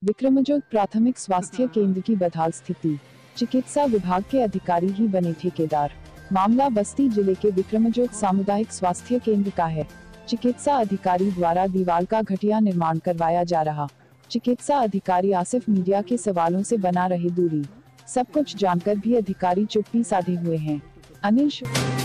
विक्रमजोत प्राथमिक स्वास्थ्य केंद्र की बदहाल स्थिति, चिकित्सा विभाग के अधिकारी ही बने ठेकेदार। मामला बस्ती जिले के विक्रमजोत सामुदायिक स्वास्थ्य केंद्र का है। चिकित्सा अधिकारी द्वारा दीवार का घटिया निर्माण करवाया जा रहा। चिकित्सा अधिकारी आसिफ मीडिया के सवालों से बना रहे दूरी। सब कुछ जानकर भी अधिकारी चुप्पी साधे हुए हैं। अनिल